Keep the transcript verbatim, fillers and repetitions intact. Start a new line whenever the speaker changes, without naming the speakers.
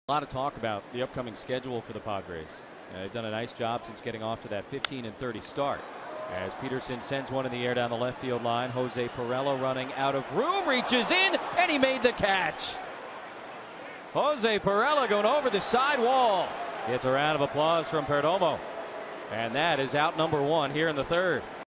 A lot of talk about the upcoming schedule for the Padres. Uh, they've done a nice job since getting off to that fifteen and thirty start. As Pederson sends one in the air down the left field line, Jose Pirela running out of room, reaches in, and he made the catch. Jose Pirela going over the side wall. It's a round of applause from Perdomo. And that is out number one here in the third.